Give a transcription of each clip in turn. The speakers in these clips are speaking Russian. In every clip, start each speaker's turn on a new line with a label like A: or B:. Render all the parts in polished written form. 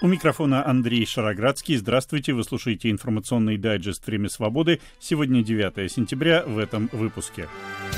A: У микрофона Андрей Шароградский. Здравствуйте, вы слушаете информационный дайджест «Время свободы». Сегодня 9 сентября в этом выпуске.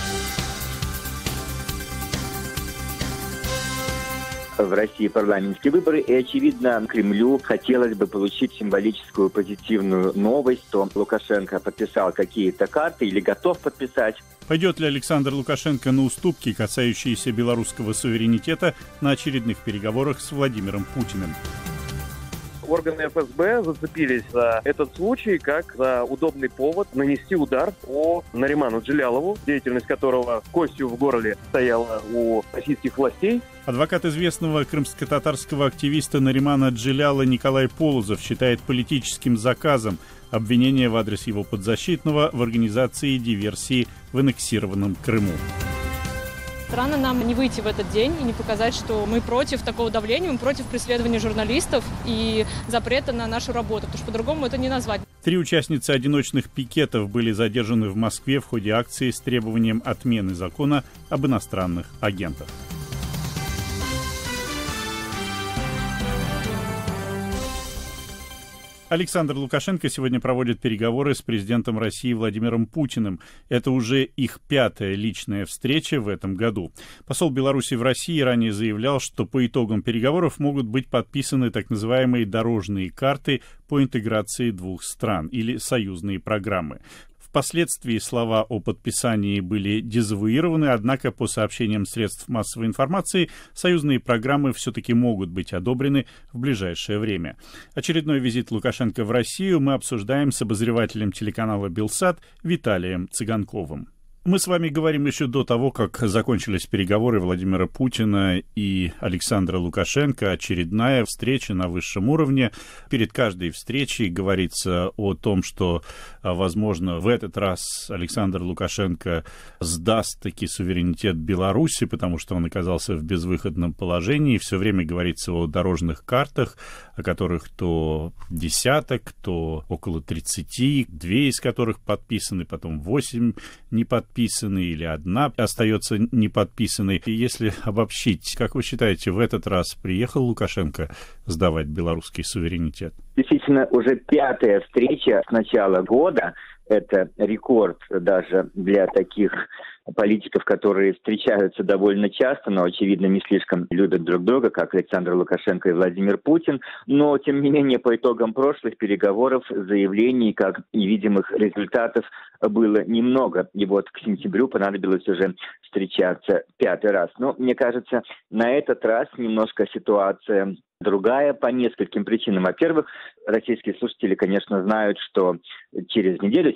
B: В России парламентские выборы, и, очевидно, Кремлю хотелось бы получить символическую позитивную новость, что Лукашенко подписал какие-то карты или готов подписать.
A: Пойдет ли Александр Лукашенко на уступки, касающиеся белорусского суверенитета, на очередных переговорах с Владимиром Путиным?
C: Органы ФСБ зацепились за этот случай как за удобный повод нанести удар по Нариману Джилялову, деятельность которого костью в горле стояла у российских властей.
A: Адвокат известного крымско-татарского активиста Наримана Джиляла Николай Полозов считает политическим заказом обвинение в адрес его подзащитного в организации диверсии в аннексированном Крыму.
D: Странно нам не выйти в этот день и не показать, что мы против такого давления, мы против преследования журналистов и запрета на нашу работу, потому что по-другому это не назвать.
A: 3 участницы одиночных пикетов были задержаны в Москве в ходе акции с требованием отмены закона об иностранных агентах. Александр Лукашенко сегодня проводит переговоры с президентом России Владимиром Путиным. Это уже их 5-я личная встреча в этом году. Посол Беларуси в России ранее заявлял, что по итогам переговоров могут быть подписаны так называемые дорожные карты по интеграции двух стран или союзные программы. Впоследствии слова о подписании были дезавуированы, однако, по сообщениям средств массовой информации, союзные программы все-таки могут быть одобрены в ближайшее время. Очередной визит Лукашенко в Россию мы обсуждаем с обозревателем телеканала «Белсат» Виталием Цыганковым. Мы с вами говорим еще до того, как закончились переговоры Владимира Путина и Александра Лукашенко. Очередная встреча на высшем уровне. Перед каждой встречей говорится о том, что, возможно, в этот раз Александр Лукашенко сдаст таки суверенитет Беларуси, потому что он оказался в безвыходном положении. Все время говорится о дорожных картах, о которых то десяток, то около 30, 2 из которых подписаны, потом 8 не подписаны, или одна остается не подписанной. И если обобщить, как вы считаете, в этот раз приехал Лукашенко сдавать белорусский суверенитет?
B: Действительно, уже 5-я встреча с начала года. Это рекорд даже для таких политиков, которые встречаются довольно часто, но, очевидно, не слишком любят друг друга, как Александр Лукашенко и Владимир Путин. Но, тем не менее, по итогам прошлых переговоров, заявлений, как и видимых результатов, было немного. И вот к сентябрю понадобилось уже встречаться 5-й раз. Но, мне кажется, на этот раз немножко ситуация другая по нескольким причинам. Во-первых, российские слушатели, конечно, знают, что через неделю,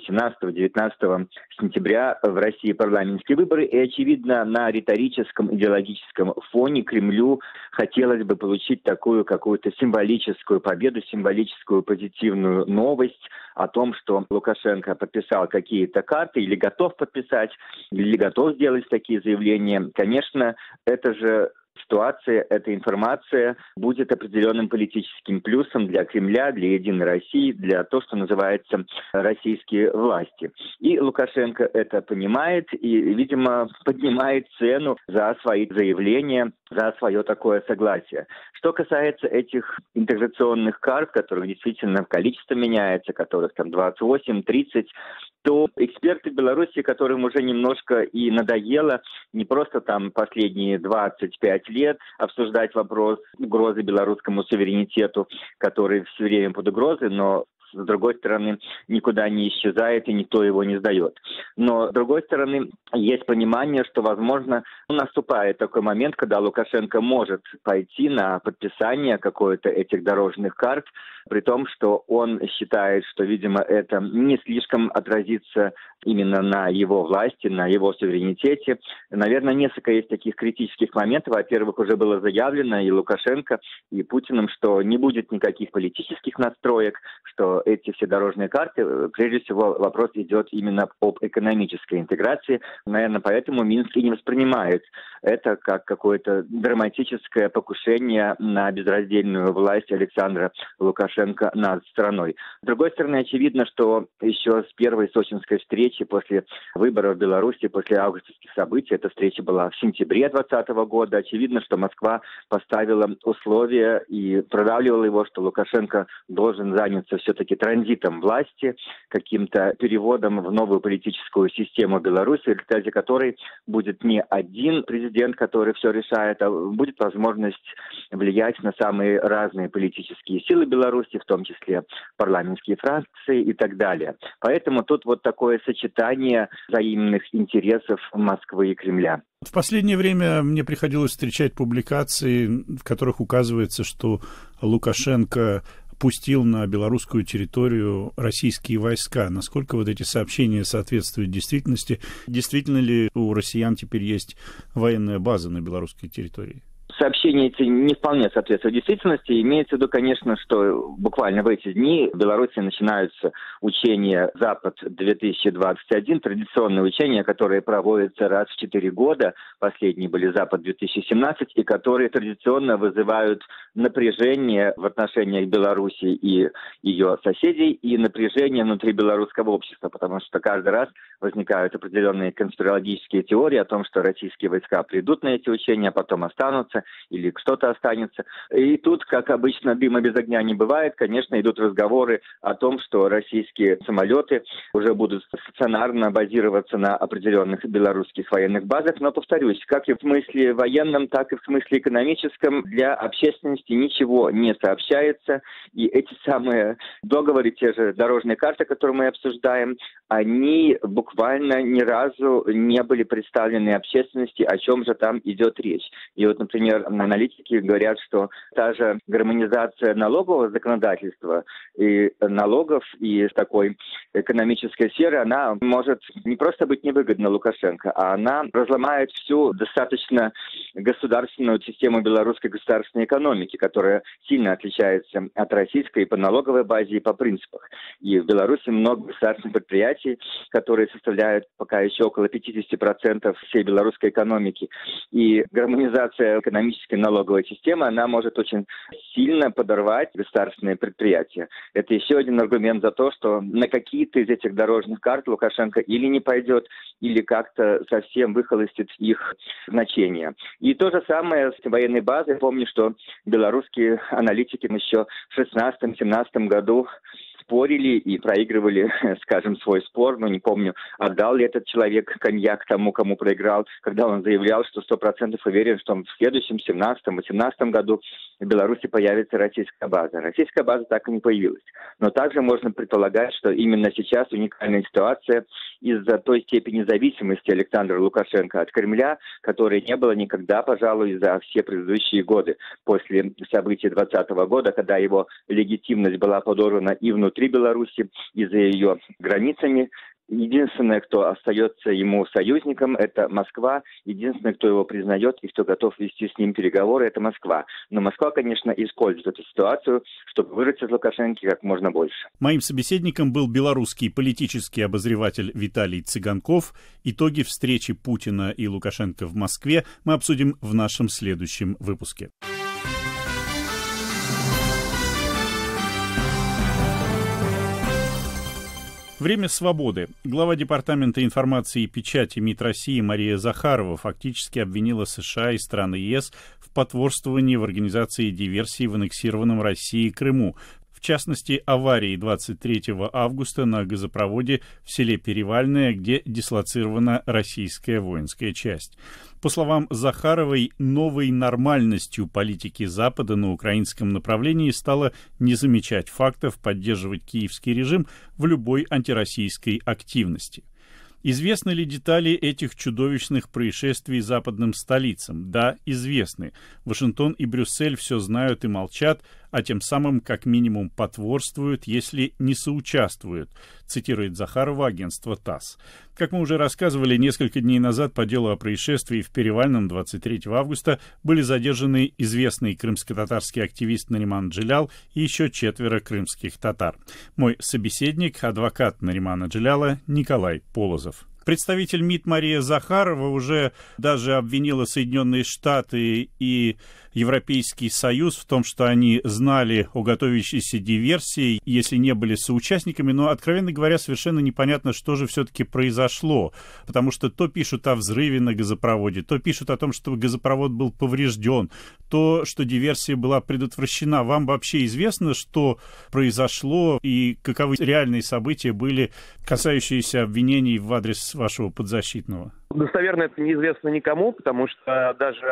B: 17-19 сентября, в России парламентские выборы, и, очевидно, на риторическом, идеологическом фоне Кремлю хотелось бы получить такую какую-то символическую победу, символическую позитивную новость о том, что Лукашенко подписал какие-то карты или готов подписать, или готов сделать такие заявления. Конечно, это же ситуация, эта информация будет определенным политическим плюсом для Кремля, для Единой России, для того, что называется российские власти. И Лукашенко это понимает и, видимо, поднимает цену за свои заявления, за свое такое согласие. Что касается этих интеграционных карт, которых действительно количество меняется, которых там 28, 30, то эксперты Беларуси, которым уже немножко и надоело не просто там последние 25 лет обсуждать вопрос угрозы белорусскому суверенитету, который все время под угрозой, но с другой стороны, никуда не исчезает и никто его не сдает. Но, с другой стороны, есть понимание, что, возможно, наступает такой момент, когда Лукашенко может пойти на подписание какой-то этих дорожных карт, при том, что он считает, что, видимо, это не слишком отразится именно на его власти, на его суверенитете. Наверное, несколько есть таких критических моментов. Во-первых, уже было заявлено и Лукашенко, и Путиным, что не будет никаких политических настроек, что эти все дорожные карты, прежде всего, вопрос идет именно об экономической интеграции. Наверное, поэтому Минск и не воспринимает это как какое-то драматическое покушение на безраздельную власть Александра Лукашенко над страной. С другой стороны, очевидно, что еще с первой сочинской встречи после выборов в Беларуси, после августовских событий, эта встреча была в сентябре 2020 года, очевидно, что Москва поставила условия и продавливала его, что Лукашенко должен заняться все-таки транзитом власти, каким-то переводом в новую политическую систему Беларуси, в результате которой будет не один президент, который все решает, а будет возможность влиять на самые разные политические силы Беларуси, в том числе парламентские фракции и так далее. Поэтому тут вот такое сочетание взаимных интересов Москвы и Кремля.
A: В последнее время мне приходилось встречать публикации, в которых указывается, что Лукашенко пустил на белорусскую территорию российские войска. Насколько вот эти сообщения соответствуют действительности? Действительно ли у россиян теперь есть военная база на белорусской территории?
B: Сообщения эти не вполне соответствуют действительности. Имеется в виду, конечно, что буквально в эти дни в Беларуси начинаются учения «Запад-2021», традиционные учения, которые проводятся раз в 4 года. Последние были «Запад-2017», и которые традиционно вызывают напряжение в отношениях Беларуси и ее соседей, и напряжение внутри белорусского общества, потому что каждый раз возникают определенные конспирологические теории о том, что российские войска придут на эти учения, а потом останутся, или кто-то останется. И тут, как обычно, дыма без огня не бывает. Конечно, идут разговоры о том, что российские самолеты уже будут стационарно базироваться на определенных белорусских военных базах. Но, повторюсь, как и в смысле военном, так и в смысле экономическом, для общественности ничего не сообщается. И эти самые договоры, те же дорожные карты, которые мы обсуждаем, они буквально ни разу не были представлены общественности, о чем же там идет речь. И вот, например, аналитики говорят, что та же гармонизация налогового законодательства и налогов, и такой экономической сферы, она может не просто быть невыгодна Лукашенко, а она разломает всю достаточно государственную систему белорусской государственной экономики, которая сильно отличается от российской и по налоговой базе, и по принципах. И в Беларуси много государственных предприятий, которые составляют пока еще около 50% всей белорусской экономики. И гармонизация экономической налоговой системы, она может очень сильно подорвать государственные предприятия. Это еще один аргумент за то, что на какие-то из этих дорожных карт Лукашенко или не пойдет, или как-то совсем выхолостит их значение. И то же самое с военной базой. Помню, что белорусские аналитики еще в 2016-2017 году спорили и проигрывали, скажем, свой спор. Но не помню, отдал ли этот человек коньяк тому, кому проиграл, когда он заявлял, что 100% уверен, что в следующем 2017-2018 году в Беларуси появится российская база. Российская база так и не появилась. Но также можно предполагать, что именно сейчас уникальная ситуация из-за той степени зависимости Александра Лукашенко от Кремля, которой не было никогда, пожалуй, за все предыдущие годы. После событий 2020 года, когда его легитимность была подорвана и внутри Беларуси, и за ее границами. Единственное, кто остается ему союзником, это Москва. Единственное, кто его признает и кто готов вести с ним переговоры, это Москва. Но Москва, конечно, использует эту ситуацию, чтобы вырвать из Лукашенко как можно больше.
A: Моим собеседником был белорусский политический обозреватель Виталий Цыганков. Итоги встречи Путина и Лукашенко в Москве мы обсудим в нашем следующем выпуске. Время свободы. Глава Департамента информации и печати МИД России Мария Захарова фактически обвинила США и страны ЕС в потворствовании в организации диверсии в аннексированном Россией Крыму. В частности, аварии 23 августа на газопроводе в селе Перевальное, где дислоцирована российская воинская часть. По словам Захаровой, новой нормальностью политики Запада на украинском направлении стало не замечать фактов, поддерживать киевский режим в любой антироссийской активности. Известны ли детали этих чудовищных происшествий западным столицам? Да, известны. Вашингтон и Брюссель все знают и молчат, а тем самым как минимум потворствуют, если не соучаствуют, цитирует Захарова агентство ТАСС. Как мы уже рассказывали, несколько дней назад по делу о происшествии в Перевальном 23 августа были задержаны известный крымско-татарский активист Нариман Джилял и еще 4 крымских татар. Мой собеседник, адвокат Наримана Джиляла Николай Полозов. Представитель МИД Мария Захарова уже даже обвинила Соединенные Штаты и Европейский Союз в том, что они знали о готовящейся диверсии, если не были соучастниками, но, откровенно говоря, совершенно непонятно, что же все-таки произошло, потому что то пишут о взрыве на газопроводе, то пишут о том, что газопровод был поврежден, то, что диверсия была предотвращена. Вам вообще известно, что произошло и каковы реальные события были, касающиеся обвинений в адрес вашего подзащитного?
C: Достоверно это неизвестно никому, потому что даже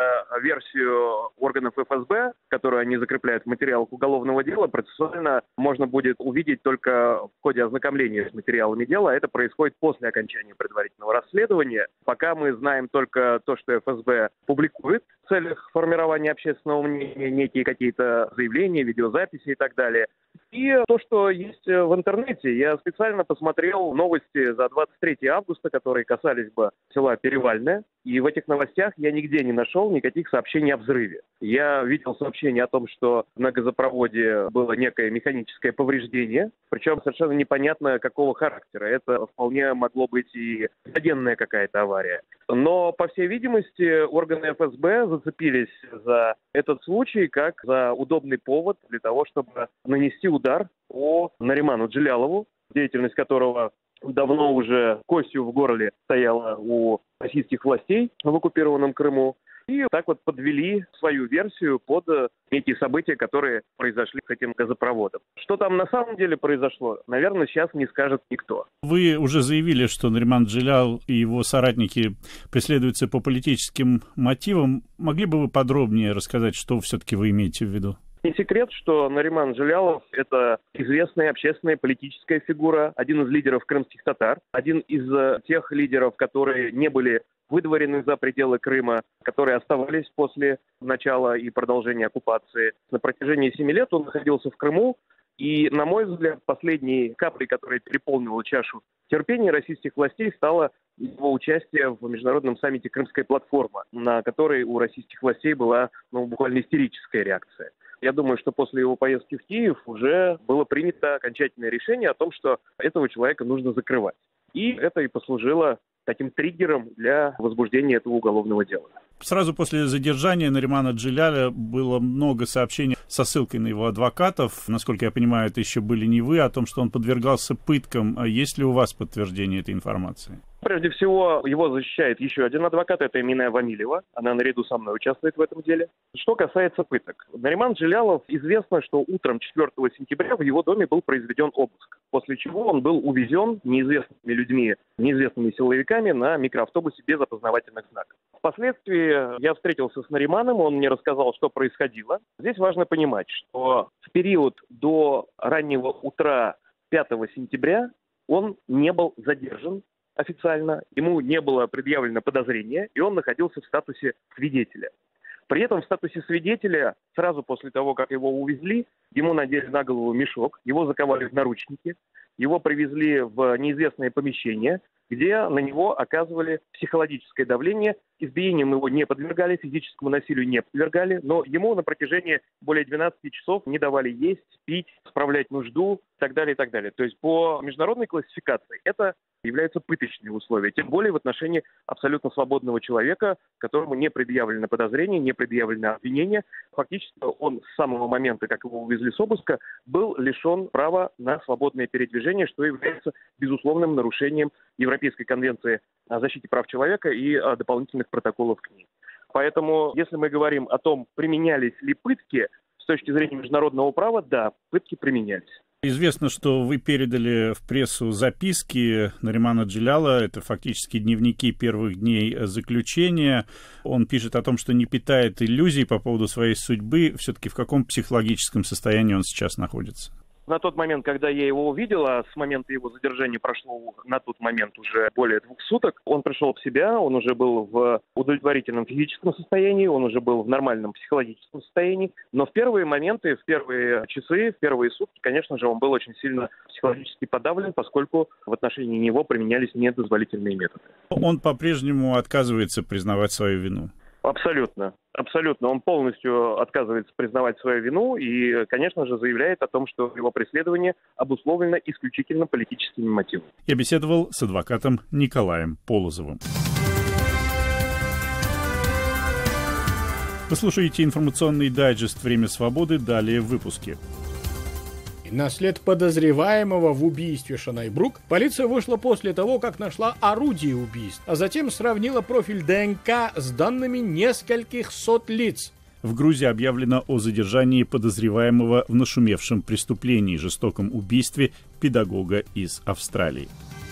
C: версию органов ФСБ, которую они закрепляют в материалах уголовного дела, процессуально можно будет увидеть только в ходе ознакомления с материалами дела. Это происходит после окончания предварительного расследования. Пока мы знаем только то, что ФСБ публикует в целях формирования общественного мнения, некие какие-то заявления, видеозаписи и так далее. И то, что есть в интернете. Я специально посмотрел новости за 23 августа, которые касались бы села Перевальное. И в этих новостях я нигде не нашел никаких сообщений о взрыве. Я видел сообщение о том, что на газопроводе было некое механическое повреждение, причем совершенно непонятно какого характера. Это вполне могло быть и военная какая-то авария. Но, по всей видимости, органы ФСБ зацепились за этот случай как за удобный повод для того, чтобы нанести удар по Нариману Джилялову, деятельность которого давно уже костью в горле стояла у российских властей в оккупированном Крыму. И так вот подвели свою версию под эти события, которые произошли с этим газопроводом. Что там на самом деле произошло, наверное, сейчас не скажет никто.
A: Вы уже заявили, что Нариман Джилял и его соратники преследуются по политическим мотивам. Могли бы вы подробнее рассказать, что все-таки вы имеете в виду?
C: Не секрет, что Нариман Джилялов – это известная общественная политическая фигура, один из лидеров крымских татар, один из тех лидеров, которые не были выдворены за пределы Крыма, которые оставались после начала и продолжения оккупации. На протяжении 7 лет он находился в Крыму, и, на мой взгляд, последней каплей, которая переполнила чашу терпения российских властей, стало его участие в международном саммите «Крымская платформа», на которой у российских властей была буквально истерическая реакция. Я думаю, что после его поездки в Киев уже было принято окончательное решение о том, что этого человека нужно закрывать. И это и послужило таким триггером для возбуждения этого уголовного дела.
A: Сразу после задержания Наримана Джиляля было много сообщений со ссылкой на его адвокатов. Насколько я понимаю, это еще были не вы, о том, что он подвергался пыткам. Есть ли у вас подтверждение этой информации?
C: Прежде всего, его защищает еще один адвокат, это Эминая Вамилева. Она наряду со мной участвует в этом деле. Что касается пыток. Нариман Джилялов, известно, что утром 4 сентября в его доме был произведен обыск, после чего он был увезен неизвестными людьми, неизвестными силовиками на микроавтобусе без опознавательных знаков. Впоследствии я встретился с Нариманом, он мне рассказал, что происходило. Здесь важно понимать, что в период до раннего утра 5 сентября он не был задержан официально, ему не было предъявлено подозрение, и он находился в статусе свидетеля. При этом в статусе свидетеля, сразу после того, как его увезли, ему надели на голову мешок, его заковали в наручники, его привезли в неизвестное помещение, где на него оказывали психологическое давление, избиениям его не подвергали, физическому насилию не подвергали, но ему на протяжении более 12 часов не давали есть, пить, справлять нужду и так далее, и так далее. То есть по международной классификации это являются пыточные условия, тем более в отношении абсолютно свободного человека, которому не предъявлено подозрение, не предъявлено обвинение. Фактически он с самого момента, как его увезли с обыска, был лишен права на свободное передвижение, что является безусловным нарушением Европейской конвенции о защите прав человека и дополнительных протоколов к ней. Поэтому, если мы говорим о том, применялись ли пытки с точки зрения международного права, да, пытки применялись.
A: Известно, что вы передали в прессу записки Наримана Джиляла, это фактически дневники первых дней заключения. Он пишет о том, что не питает иллюзий по поводу своей судьбы. Все-таки в каком психологическом состоянии он сейчас находится?
C: На тот момент, когда я его увидел, а с момента его задержания прошло на тот момент уже более 2 суток, он пришел в себя, он уже был в удовлетворительном физическом состоянии, он уже был в нормальном психологическом состоянии. Но в первые моменты, в первые часы, в первые сутки, конечно же, он был очень сильно психологически подавлен, поскольку в отношении него применялись недозволительные методы.
A: Он по-прежнему отказывается признавать свою вину.
C: Абсолютно. Абсолютно. Он полностью отказывается признавать свою вину и, конечно же, заявляет о том, что его преследование обусловлено исключительно политическими мотивами.
A: Я беседовал с адвокатом Николаем Полозовым. Вы слушаете информационный дайджест «Время свободы». Далее в выпуске.
E: На след подозреваемого в убийстве Шанайбрук полиция вышла после того, как нашла орудие убийств, а затем сравнила профиль ДНК с данными нескольких сот лиц.
A: В Грузии объявлено о задержании подозреваемого в нашумевшем преступлении, жестоком убийстве педагога из Австралии.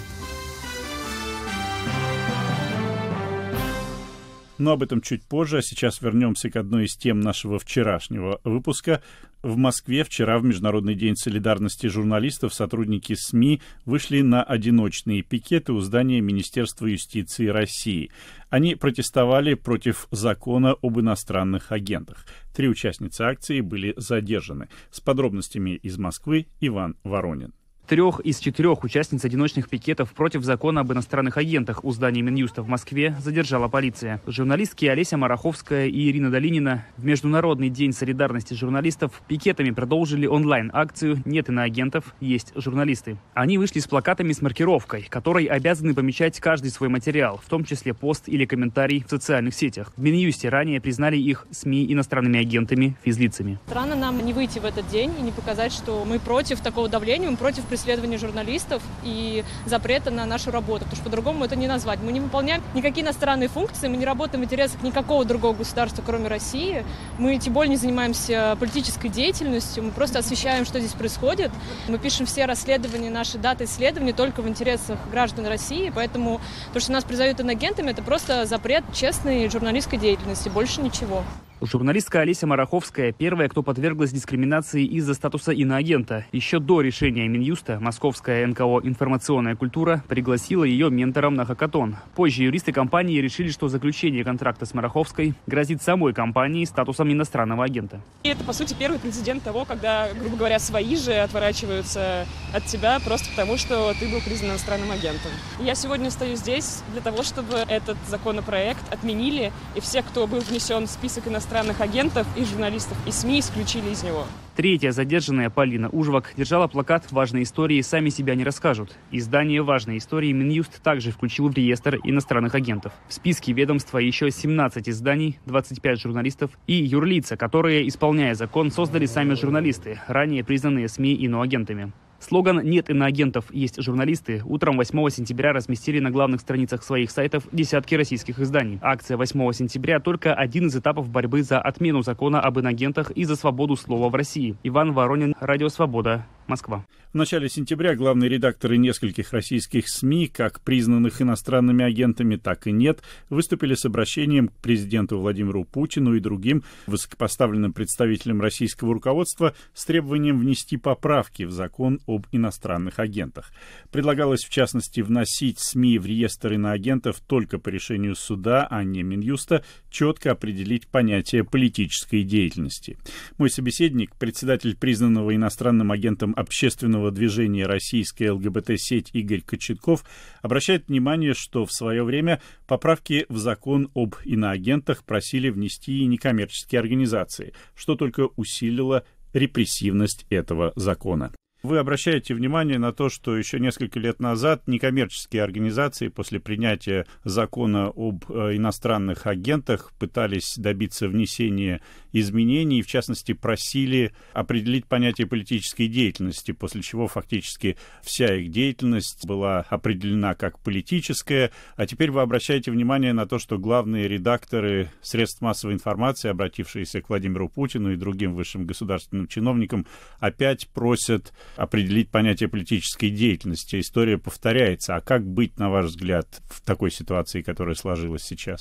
A: Но об этом чуть позже, а сейчас вернемся к одной из тем нашего вчерашнего выпуска. В Москве вчера, в Международный день солидарности журналистов, сотрудники СМИ вышли на одиночные пикеты у здания Министерства юстиции России. Они протестовали против закона об иностранных агентах. 3 участницы акции были задержаны. С подробностями из Москвы Иван Воронин.
F: 3 из 4 участниц одиночных пикетов против закона об иностранных агентах у здания Минюста в Москве задержала полиция. Журналистки Олеся Мараховская и Ирина Долинина в Международный день солидарности журналистов пикетами продолжили онлайн-акцию «Нет иноагентов, есть журналисты». Они вышли с плакатами с маркировкой, которой обязаны помечать каждый свой материал, в том числе пост или комментарий в социальных сетях. В Минюсте ранее признали их СМИ иностранными агентами, физлицами.
D: Странно нам не выйти в этот день и не показать, что мы против такого давления, мы против преследования журналистов и запрета на нашу работу, потому что по-другому это не назвать. Мы не выполняем никакие иностранные функции, мы не работаем в интересах никакого другого государства, кроме России. Мы тем более не занимаемся политической деятельностью, мы просто освещаем, что здесь происходит. Мы пишем все расследования, наши даты исследований только в интересах граждан России, поэтому то, что нас признают инагентами, это просто запрет честной журналистской деятельности, больше ничего.
F: Журналистка Олеся Мараховская первая, кто подверглась дискриминации из-за статуса иноагента. Еще до решения Минюста московская НКО «Информационная культура» пригласила ее ментором на хакатон. Позже юристы компании решили, что заключение контракта с Мараховской грозит самой компании статусом иностранного агента.
G: И это, по сути, первый прецедент того, когда, грубо говоря, свои же отворачиваются от тебя просто потому, что ты был признан иностранным агентом. Я сегодня стою здесь для того, чтобы этот законопроект отменили, и все, кто был внесен в список иностранных агентов и журналистов и СМИ, исключили из него.
F: 3-я задержанная Полина Ужвак держала плакат «Важные истории сами себя не расскажут». Издание «Важные истории» Минюст также включил в реестр иностранных агентов. В списке ведомства еще 17 изданий, 25 журналистов и юрлица, которые, исполняя закон, создали сами журналисты, ранее признанные СМИ иноагентами. Слоган «Нет иноагентов, есть журналисты» утром 8 сентября разместили на главных страницах своих сайтов десятки российских изданий. Акция 8 сентября – только один из этапов борьбы за отмену закона об иноагентах и за свободу слова в России. Иван Воронин, Радио Свобода, Москва.
A: В начале сентября главные редакторы нескольких российских СМИ, как признанных иностранными агентами, так и нет, выступили с обращением к президенту Владимиру Путину и другим высокопоставленным представителям российского руководства с требованием внести поправки в закон об иностранных агентах. Предлагалось, в частности, вносить СМИ в реестр иноагентов только по решению суда, а не Минюста, четко определить понятие политической деятельности. Мой собеседник, председатель признанного иностранным агентом общественного движения «Российская ЛГБТ-сеть» Игорь Кочетков, обращает внимание, что в свое время поправки в закон об иноагентах просили внести и некоммерческие организации, что только усилило репрессивность этого закона. Вы обращаете внимание на то, что еще несколько лет назад некоммерческие организации после принятия закона об иностранных агентах пытались добиться внесения изменений, в частности, просили определить понятие политической деятельности, после чего фактически вся их деятельность была определена как политическая. А теперь вы обращаете внимание на то, что главные редакторы средств массовой информации, обратившиеся к Владимиру Путину и другим высшим государственным чиновникам, опять просят определить понятие политической деятельности. История повторяется. А как быть, на ваш взгляд, в такой ситуации, которая сложилась сейчас?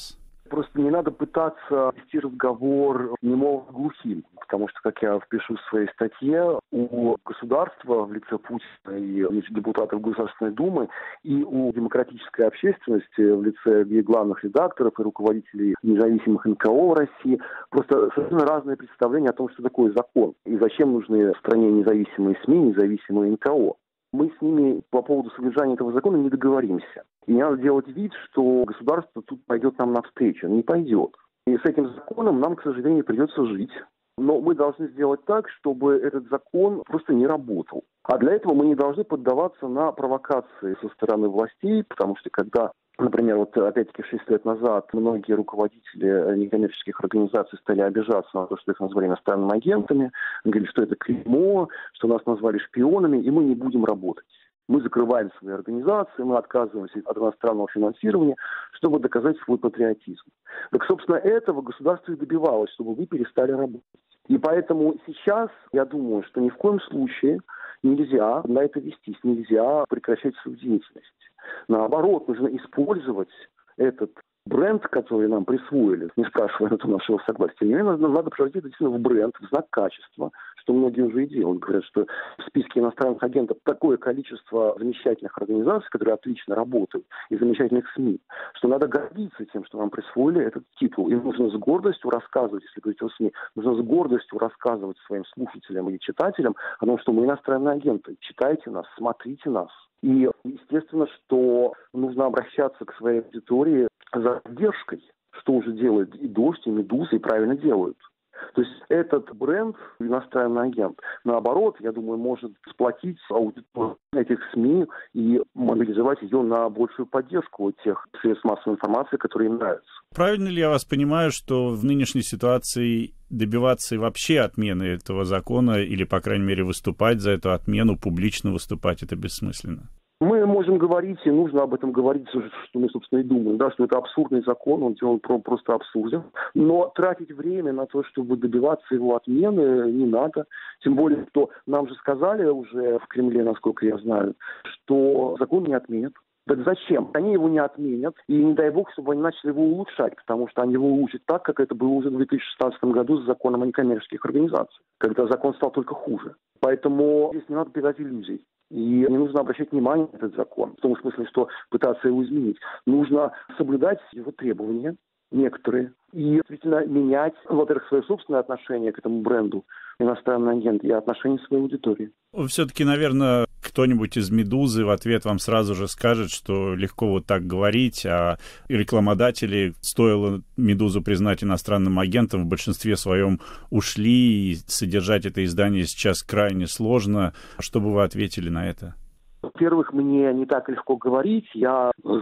H: Просто не надо пытаться вести разговор немого глухим, потому что, как я пишу в своей статье, у государства в лице Путина и депутатов Государственной Думы, и у демократической общественности в лице и главных редакторов, и руководителей независимых НКО в России просто совершенно разные представления о том, что такое закон, и зачем нужны в стране независимые СМИ, независимые НКО. Мы с ними по поводу содержания этого закона не договоримся. И не надо делать вид, что государство тут пойдет нам навстречу. Не пойдет. И с этим законом нам, к сожалению, придется жить. Но мы должны сделать так, чтобы этот закон просто не работал. А для этого мы не должны поддаваться на провокации со стороны властей, потому что когда, например, вот опять-таки 6 лет назад многие руководители некоммерческих организаций стали обижаться на то, что их назвали иностранными агентами, говорили, что это клеймо, что нас назвали шпионами, и мы не будем работать. Мы закрываем свои организации, мы отказываемся от иностранного финансирования, чтобы доказать свой патриотизм. Так, собственно, этого государство и добивалось, чтобы вы перестали работать. И поэтому сейчас, я думаю, что ни в коем случае нельзя на это вестись, нельзя прекращать свою деятельность. Наоборот, нужно использовать этот бренд, который нам присвоили, не спрашивая на то нашего согласия. И надо превратить это действительно в бренд, в знак качества, что многие уже и делают. Говорят, что в списке иностранных агентов такое количество замечательных организаций, которые отлично работают, и замечательных СМИ, что надо гордиться тем, что нам присвоили этот титул. И нужно с гордостью рассказывать, если говорить о СМИ, нужно с гордостью рассказывать своим слушателям или читателям о том, что мы иностранные агенты. Читайте нас, смотрите нас. И естественно, что нужно обращаться к своей аудитории за поддержкой, что уже делает и «Дождь», и «Медуза», и правильно делают. То есть этот бренд «Иностранный агент», наоборот, я думаю, может сплотить аудиторию этих СМИ и мобилизовать ее на большую поддержку тех средств массовой информации, которые им нравятся.
A: Правильно ли я вас понимаю, что в нынешней ситуации добиваться вообще отмены этого закона или, по крайней мере, выступать за эту отмену, публично выступать, это бессмысленно?
H: Мы можем говорить, и нужно об этом говорить, что мы, собственно, и думаем, да, что это абсурдный закон, он просто абсурден. Но тратить время на то, чтобы добиваться его отмены, не надо. Тем более, что нам же сказали уже в Кремле, насколько я знаю, что закон не отменят. Так зачем? Они его не отменят, и не дай бог, чтобы они начали его улучшать, потому что они его улучшат так, как это было уже в 2016 году с законом о некоммерческих организациях, когда закон стал только хуже. Поэтому здесь не надо питать иллюзий. И не нужно обращать внимание на этот закон, в том смысле, что пытаться его изменить. Нужно соблюдать его требования, некоторые, и действительно менять, во-первых, свое собственное отношение к этому бренду «Иностранный агент» и отношение своей аудитории.
A: Все-таки, наверное, кто-нибудь из «Медузы» в ответ вам сразу же скажет, что легко вот так говорить, а рекламодатели, стоило «Медузу» признать иностранным агентом, в большинстве своем ушли, и содержать это издание сейчас крайне сложно. Что бы вы ответили на это?
H: Во-первых, мне не так легко говорить. Я с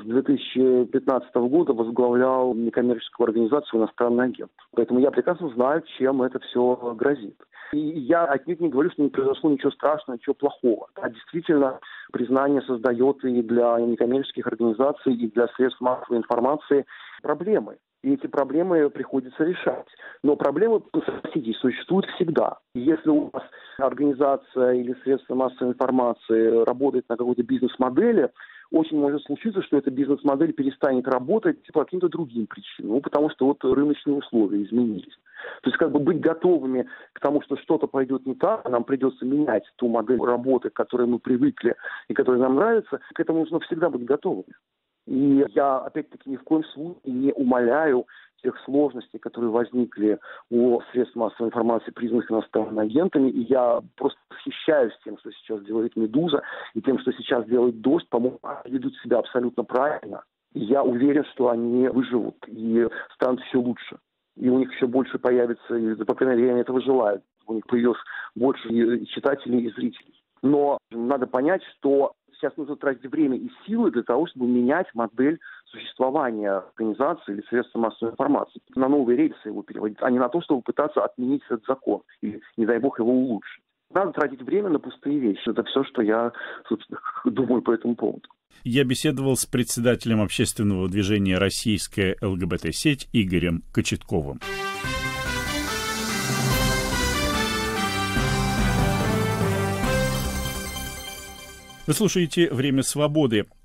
H: 2015 года возглавлял некоммерческую организацию «Иностранный агент». Поэтому я прекрасно знаю, чем это все грозит. И я отнюдь не говорю, что не произошло ничего страшного, ничего плохого. А действительно, признание создает и для некоммерческих организаций, и для средств массовой информации проблемы. И эти проблемы приходится решать. Но проблемы, согласитесь, существуют всегда. И если у вас организация или средства массовой информации работает на какой-то бизнес-модели, очень может случиться, что эта бизнес-модель перестанет работать по каким-то другим причинам. Ну, потому что вот рыночные условия изменились. То есть быть готовыми к тому, что что-то пойдет не так, нам придется менять ту модель работы, к которой мы привыкли и которая нам нравится, к этому нужно всегда быть готовыми. И я, опять-таки, ни в коем случае не умаляю тех сложностей, которые возникли у средств массовой информации, признанных иностранными агентами. И я просто восхищаюсь тем, что сейчас делает «Медуза», и тем, что сейчас делает «Дождь». По-моему, они ведут себя абсолютно правильно. И я уверен, что они выживут и станут еще лучше. И у них еще больше появится, и, по крайней мере, они этого желают. У них появилось больше и читателей, и зрителей. Но надо понять, что сейчас нужно тратить время и силы для того, чтобы менять модель существования организации или средства массовой информации. На новые рельсы его переводить, а не на то, чтобы пытаться отменить этот закон или, не дай бог, его улучшить. Надо тратить время на пустые вещи. Это все, что я, собственно, думаю по этому поводу.
A: Я беседовал с председателем общественного движения «Российская ЛГБТ-сеть» Игорем Кочетковым. Вы слушаете «Время свободы».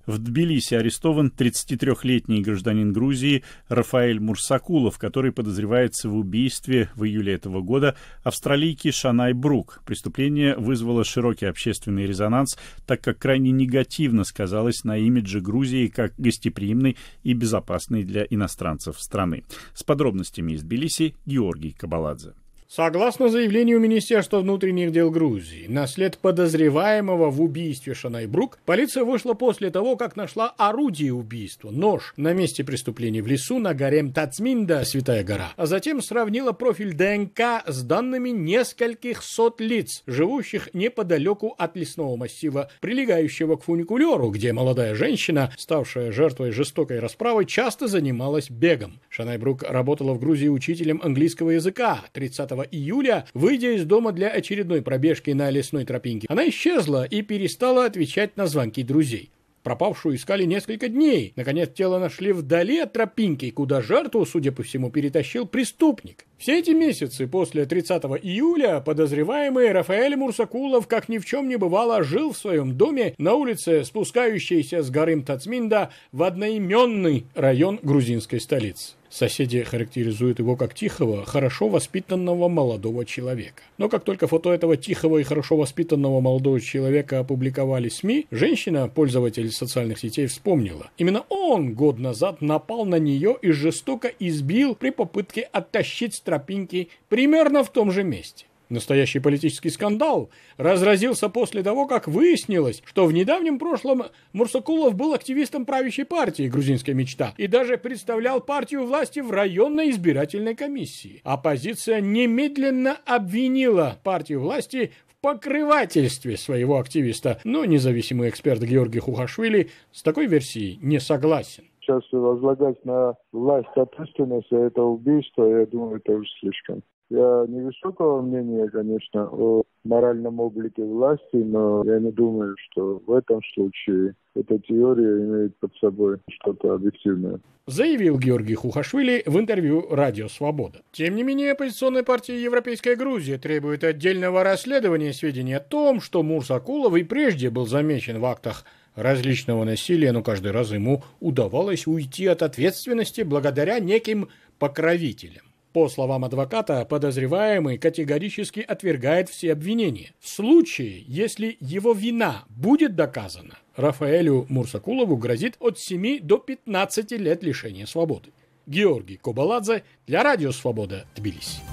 A: В Тбилиси арестован 33-летний гражданин Грузии Рафаэль Мурсакулов, который подозревается в убийстве в июле этого года австралийки Шанай Брук. Преступление вызвало широкий общественный резонанс, так как крайне негативно сказалось на имидже Грузии как гостеприимной и безопасной для иностранцев страны. С подробностями из Тбилиси Георгий Кабаладзе.
E: Согласно заявлению Министерства внутренних дел Грузии, на след подозреваемого в убийстве Шанай Брук полиция вышла после того, как нашла орудие убийства, нож, на месте преступления в лесу на горе Мтацминда, Святая гора, а затем сравнила профиль ДНК с данными нескольких сот лиц, живущих неподалеку от лесного массива, прилегающего к фуникулеру, где молодая женщина, ставшая жертвой жестокой расправы, часто занималась бегом. Шанай Брук работала в Грузии учителем английского языка. 30 июля, выйдя из дома для очередной пробежки на лесной тропинке, она исчезла и перестала отвечать на звонки друзей. Пропавшую искали несколько дней. Наконец, тело нашли вдали от тропинки, куда жертву, судя по всему, перетащил преступник. Все эти месяцы после 30 июля подозреваемый Рафаэль Мурсакулов, как ни в чем не бывало, жил в своем доме на улице, спускающейся с горы Мтацминда в одноименный район грузинской столицы. Соседи характеризуют его как тихого, хорошо воспитанного молодого человека. Но как только фото этого тихого и хорошо воспитанного молодого человека опубликовали СМИ, женщина, пользователь социальных сетей, вспомнила. Именно он год назад напал на нее и жестоко избил при попытке оттащить с тропинки примерно в том же месте. Настоящий политический скандал разразился после того, как выяснилось, что в недавнем прошлом Мурсакулов был активистом правящей партии «Грузинская мечта» и даже представлял партию власти в районной избирательной комиссии. Оппозиция немедленно обвинила партию власти в покрывательстве своего активиста, но независимый эксперт Георгий Хухашвили с такой версией не согласен.
I: Сейчас возлагать на власть ответственность за это убийство, я думаю, это уже слишком. Я невысокого мнения, конечно, о моральном облике власти, но я не думаю, что в этом случае эта теория имеет под собой что-то объективное.
E: Заявил Георгий Хухашвили в интервью «Радио Свобода». Тем не менее, оппозиционная партия «Европейская Грузия» требует отдельного расследования сведений о том, что Мурсакулов и прежде был замечен в актах различного насилия, но каждый раз ему удавалось уйти от ответственности благодаря неким покровителям. По словам адвоката, подозреваемый категорически отвергает все обвинения. В случае, если его вина будет доказана, Рафаэлю Мурсакулову грозит от 7 до 15 лет лишения свободы. Георгий Кабаладзе для Радио Свобода, Тбилиси.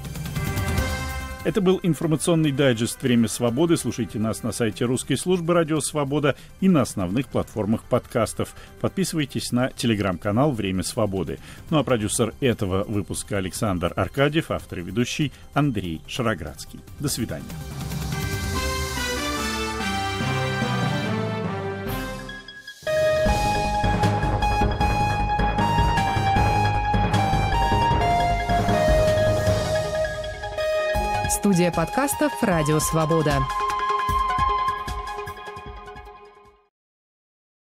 A: Это был информационный дайджест «Время свободы». Слушайте нас на сайте русской службы «Радио Свобода» и на основных платформах подкастов. Подписывайтесь на телеграм-канал «Время свободы». Ну а продюсер этого выпуска Александр Аркадьев, автор и ведущий Андрей Шароградский. До свидания.
J: Студия подкастов «Радио Свобода».